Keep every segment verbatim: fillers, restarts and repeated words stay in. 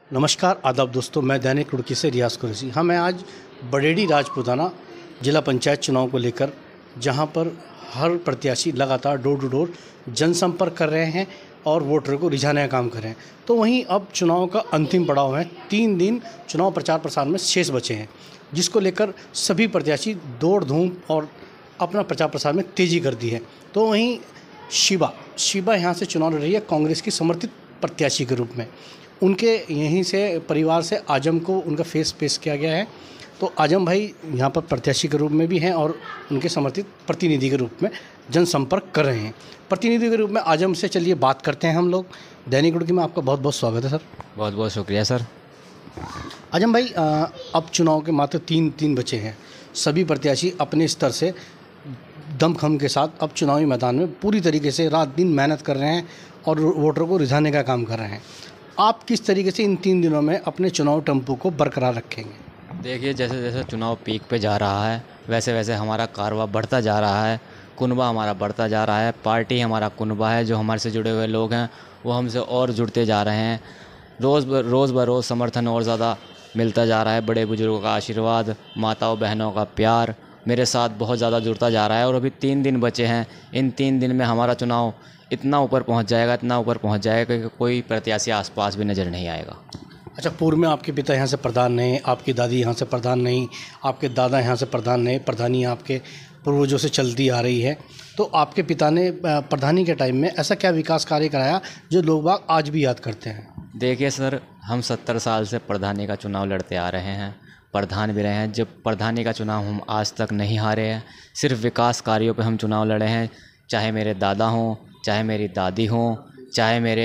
नमस्कार आदाब दोस्तों, मैं दैनिक रुड़की से रियाज कुरैशी। हाँ, मैं आज बड़ेड़ी राजपूताना जिला पंचायत चुनाव को लेकर, जहां पर हर प्रत्याशी लगातार डोर टू डोर जनसंपर्क कर रहे हैं और वोटर को रिझाने का काम कर रहे हैं, तो वहीं अब चुनाव का अंतिम पड़ाव है। तीन दिन चुनाव प्रचार प्रसार में शेष बचे हैं, जिसको लेकर सभी प्रत्याशी दौड़ धूम और अपना प्रचार प्रसार में तेज़ी कर दी है। तो वहीं शिवा शिवा यहाँ से चुनाव लड़ रही है कांग्रेस की समर्थित प्रत्याशी के रूप में। उनके यहीं से परिवार से आजम को उनका फेस पेश किया गया है। तो आजम भाई यहाँ पर प्रत्याशी के रूप में भी हैं और उनके समर्थित प्रतिनिधि के रूप में जनसंपर्क कर रहे हैं। प्रतिनिधि के रूप में आजम से चलिए बात करते हैं हम लोग। दैनिक रुड़की में आपका बहुत बहुत स्वागत है सर। बहुत बहुत शुक्रिया सर। आजम भाई, अब चुनाव के मात्र तीन तीन बचे हैं। सभी प्रत्याशी अपने स्तर से दमखम के साथ अब चुनावी मैदान में पूरी तरीके से रात दिन मेहनत कर रहे हैं और वोटर को रिझाने का काम कर रहे हैं। आप किस तरीके से इन तीन दिनों में अपने चुनाव टेम्पो को बरकरार रखेंगे? देखिए, जैसे जैसे चुनाव पीक पे जा रहा है वैसे वैसे हमारा कारवा बढ़ता जा रहा है, कुनबा हमारा बढ़ता जा रहा है। पार्टी हमारा कुनबा है, जो हमारे से जुड़े हुए लोग हैं वो हमसे और जुड़ते जा रहे हैं। रोज़ ब रोज़ ब रोज़ समर्थन और ज़्यादा मिलता जा रहा है। बड़े बुजुर्गों का आशीर्वाद, माताओं बहनों का प्यार मेरे साथ बहुत ज़्यादा जुड़ता जा रहा है। और अभी तीन दिन बचे हैं। इन तीन दिन में हमारा चुनाव इतना ऊपर पहुंच जाएगा, इतना ऊपर पहुंच जाएगा कि कोई प्रत्याशी आसपास भी नज़र नहीं आएगा। अच्छा, पूर्व में आपके पिता यहाँ से प्रधान नहीं, आपकी दादी यहाँ से प्रधान नहीं, आपके दादा यहाँ से प्रधान नहीं, प्रधानी आपके पूर्वजों से चलती आ रही है। तो आपके पिता ने प्रधानी के टाइम में ऐसा क्या विकास कार्य कराया जो लोग बाग आज भी याद करते हैं? देखिए सर, हम सत्तर साल से प्रधानी का चुनाव लड़ते आ रहे हैं, प्रधान भी रहे हैं। जब प्रधानी का चुनाव हम आज तक नहीं हारे हैं। सिर्फ विकास कार्यों पे हम चुनाव लड़े हैं। चाहे मेरे दादा हों, चाहे मेरी दादी हों, चाहे मेरे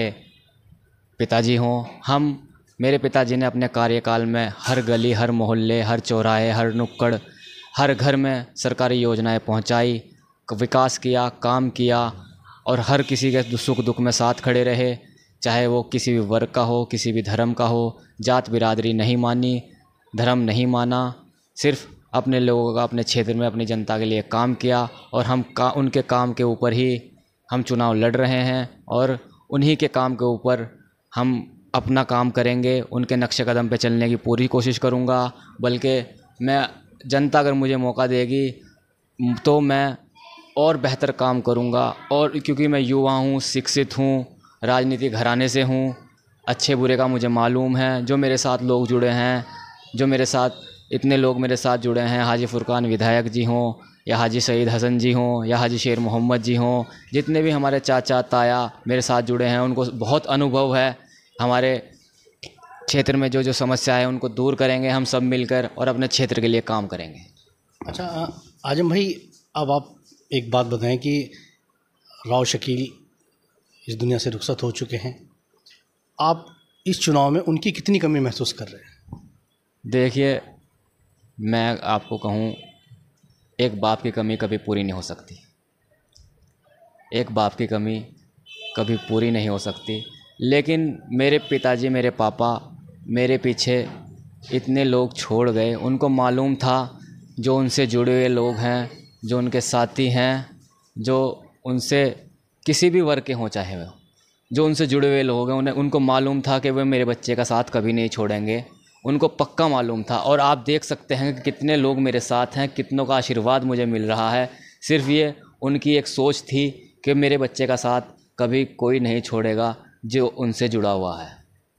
पिताजी हों। हम मेरे पिताजी ने अपने कार्यकाल में हर गली, हर मोहल्ले, हर चौराहे, हर नुक्कड़, हर घर में सरकारी योजनाएं पहुंचाई, विकास किया, काम किया और हर किसी के सुख दुख में साथ खड़े रहे। चाहे वो किसी भी वर्ग का हो, किसी भी धर्म का हो, जात बिरादरी नहीं मानी, धर्म नहीं माना। सिर्फ अपने लोगों का, अपने क्षेत्र में, अपनी जनता के लिए काम किया और हम का उनके काम के ऊपर ही हम चुनाव लड़ रहे हैं और उन्हीं के काम के ऊपर हम अपना काम करेंगे। उनके नक्शे कदम पे चलने की पूरी कोशिश करूंगा। बल्कि मैं, जनता अगर मुझे मौका देगी तो मैं और बेहतर काम करूंगा। और क्योंकि मैं युवा हूं, शिक्षित हूं, राजनीतिक घराने से हूं, अच्छे बुरे का मुझे मालूम है। जो मेरे साथ लोग जुड़े हैं, जो मेरे साथ इतने लोग मेरे साथ जुड़े हैं, हाजी फुरकान विधायक जी हों या हाजी सईद हसन जी हों या हाजी शेर मोहम्मद जी हों, जितने भी हमारे चाचा ताया मेरे साथ जुड़े हैं, उनको बहुत अनुभव है। हमारे क्षेत्र में जो जो समस्या है उनको दूर करेंगे हम सब मिलकर और अपने क्षेत्र के लिए काम करेंगे। अच्छा आजम भाई, अब आप एक बात बताएं कि राव शकील इस दुनिया से रुखसत हो चुके हैं। आप इस चुनाव में उनकी कितनी कमी महसूस कर रहे हैं? देखिए, मैं आपको कहूँ, एक बाप की कमी कभी पूरी नहीं हो सकती। एक बाप की कमी कभी पूरी नहीं हो सकती। लेकिन मेरे पिताजी, मेरे पापा मेरे पीछे इतने लोग छोड़ गए। उनको मालूम था, जो उनसे जुड़े हुए लोग हैं, जो उनके साथी हैं, जो उनसे किसी भी वर्ग के हों, चाहे वो जो उनसे जुड़े हुए लोग हैं, उन्हें उनको मालूम था कि वे मेरे बच्चे का साथ कभी नहीं छोड़ेंगे। उनको पक्का मालूम था। और आप देख सकते हैं कि कितने लोग मेरे साथ हैं, कितनों का आशीर्वाद मुझे मिल रहा है। सिर्फ ये उनकी एक सोच थी कि मेरे बच्चे का साथ कभी कोई नहीं छोड़ेगा जो उनसे जुड़ा हुआ है।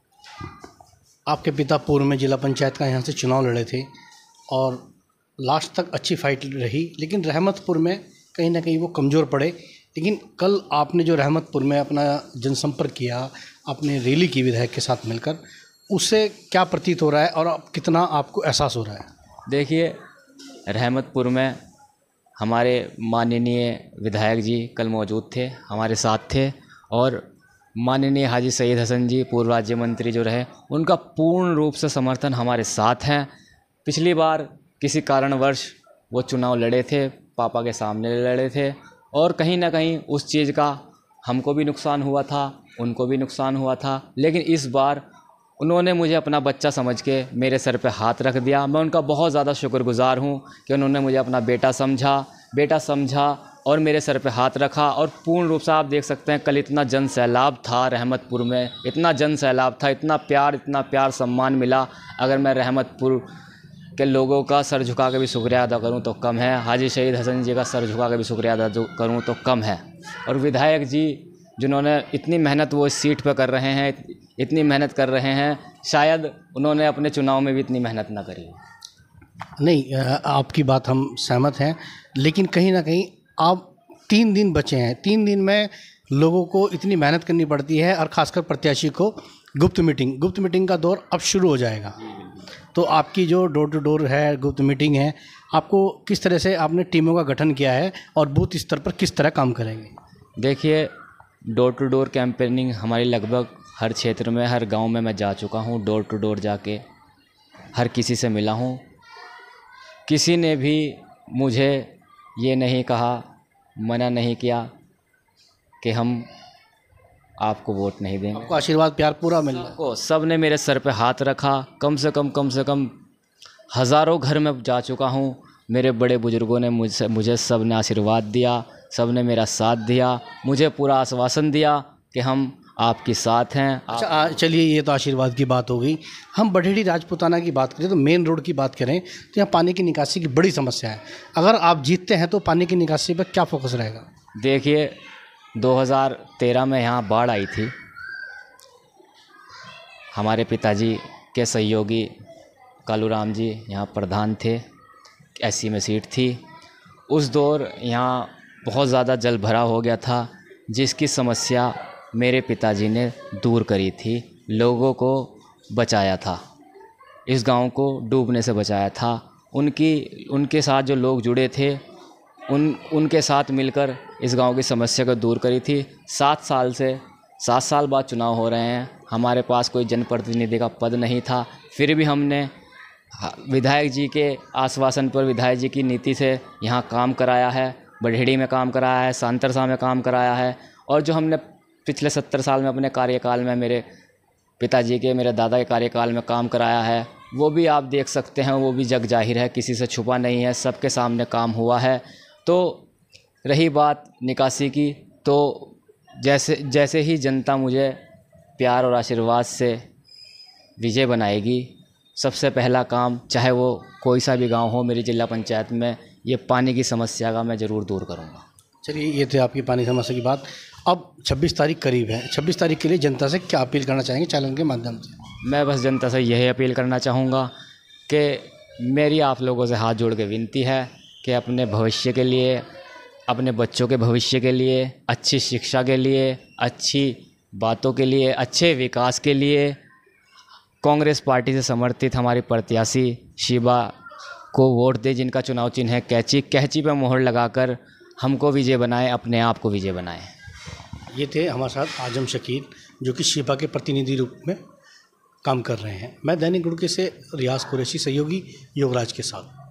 आपके पिता पूर्व में जिला पंचायत का यहाँ से चुनाव लड़े थे और लास्ट तक अच्छी फाइट रही, लेकिन रहमतपुर में कहीं ना कहीं वो कमज़ोर पड़े। लेकिन कल आपने जो रहमतपुर में अपना जनसंपर्क किया, आपने रैली की विधायक के साथ मिलकर, उससे क्या प्रतीत हो रहा है और कितना आपको एहसास हो रहा है? देखिए, रहमतपुर में हमारे माननीय विधायक जी कल मौजूद थे, हमारे साथ थे। और माननीय हाजी सईद हसन जी, पूर्व राज्य मंत्री जो रहे, उनका पूर्ण रूप से समर्थन हमारे साथ हैं। पिछली बार किसी कारणवश वो चुनाव लड़े थे, पापा के सामने लड़े थे और कहीं ना कहीं उस चीज़ का हमको भी नुकसान हुआ था, उनको भी नुकसान हुआ था। लेकिन इस बार उन्होंने मुझे अपना बच्चा समझ के मेरे सर पे हाथ रख दिया। मैं उनका बहुत ज़्यादा शुक्रगुज़ार हूँ कि उन्होंने मुझे अपना बेटा समझा बेटा समझा और मेरे सर पे हाथ रखा। और पूर्ण रूप से आप देख सकते हैं कल इतना जन सैलाब था रहमतपुर में, इतना जन सैलाब था, इतना प्यार इतना प्यार सम्मान मिला। अगर मैं रहमतपुर के लोगों का सर झुका के भी शुक्रिया अदा करूं तो कम है, हाजी शहीद हसन जी का सर झुका के भी शुक्रिया अदा करूं तो कम है। और विधायक जी जिन्होंने इतनी मेहनत वो इस सीट पर कर रहे हैं, इतनी मेहनत कर रहे हैं, शायद उन्होंने अपने चुनाव में भी इतनी मेहनत ना करी। नहीं, आपकी बात हम सहमत हैं, लेकिन कहीं ना कहीं आप तीन दिन बचे हैं, तीन दिन में लोगों को इतनी मेहनत करनी पड़ती है और ख़ासकर प्रत्याशी को गुप्त मीटिंग गुप्त मीटिंग का दौर अब शुरू हो जाएगा। तो आपकी जो डोर टू डोर है, गुप्त मीटिंग है, आपको किस तरह से आपने टीमों का गठन किया है और बूथ स्तर पर किस तरह काम करेंगे? देखिए, डोर टू डोर कैंपेनिंग हमारी लगभग हर क्षेत्र में, हर गांव में मैं जा चुका हूं। डोर टू डोर जाके हर किसी से मिला हूं। किसी ने भी मुझे ये नहीं कहा, मना नहीं किया कि हम आपको वोट नहीं देंगे। आपको आशीर्वाद प्यार पूरा मिल रहा है। को सब ने मेरे सर पे हाथ रखा। कम से कम कम से कम हज़ारों घर में जा चुका हूँ। मेरे बड़े बुजुर्गों ने मुझसे मुझे सब ने आशीर्वाद दिया, सब ने मेरा साथ दिया, मुझे पूरा आश्वासन दिया कि हम आपके साथ हैं। अच्छा, आ- चलिए, ये तो आशीर्वाद की बात हो गई। हम बरहेड़ी राजपूताना की बात करें तो मेन रोड की बात करें तो यहाँ पानी की निकासी की बड़ी समस्या है। अगर आप जीतते हैं तो पानी की निकासी पर क्या फोकस रहेगा? देखिए, दो हज़ार तेरह में यहाँ बाढ़ आई थी। हमारे पिताजी के सहयोगी कालूराम जी यहाँ प्रधान थे, एससी में सीट थी। उस दौर यहाँ बहुत ज़्यादा जल भरा हो गया था, जिसकी समस्या मेरे पिताजी ने दूर करी थी, लोगों को बचाया था, इस गांव को डूबने से बचाया था। उनकी उनके साथ जो लोग जुड़े थे, उन उनके साथ मिलकर इस गांव की समस्या को दूर करी थी। सात साल से सात साल बाद चुनाव हो रहे हैं, हमारे पास कोई जनप्रतिनिधि का पद नहीं था, फिर भी हमने विधायक जी के आश्वासन पर, विधायक जी की नीति से यहाँ काम कराया है। बरहेड़ी में काम कराया है, सांतरसा में काम कराया है। और जो हमने पिछले सत्तर साल में अपने कार्यकाल में, मेरे पिताजी के, मेरे दादा के कार्यकाल में काम कराया है, वो भी आप देख सकते हैं, वो भी जग जाहिर है, किसी से छुपा नहीं है, सबके सामने काम हुआ है। तो रही बात निकासी की, तो जैसे जैसे ही जनता मुझे प्यार और आशीर्वाद से विजय बनाएगी, सबसे पहला काम, चाहे वो कोई सा भी गांव हो मेरी जिला पंचायत में, ये पानी की समस्या का मैं ज़रूर दूर करूंगा। चलिए, ये थे आपकी पानी समस्या की बात। अब छब्बीस तारीख करीब है, छब्बीस तारीख के लिए जनता से क्या अपील करना चाहेंगे चैनल के माध्यम से? मैं बस जनता से यही अपील करना चाहूँगा कि मेरी आप लोगों से हाथ जोड़ के विनती है कि अपने भविष्य के लिए, अपने बच्चों के भविष्य के लिए, अच्छी शिक्षा के लिए, अच्छी बातों के लिए, अच्छे विकास के लिए कांग्रेस पार्टी से समर्थित हमारी प्रत्याशी शीबा को वोट दे, जिनका चुनाव चिन्ह है कैंची। कैंची पर मोहर लगाकर हमको विजय बनाएं, अपने आप को विजय बनाएं। ये थे हमारे साथ आजम शकील, जो कि शीबा के प्रतिनिधि रूप में काम कर रहे हैं। मैं दैनिक गुड़के से रियाज कुरैशी, सहयोगी योगराज के साथ।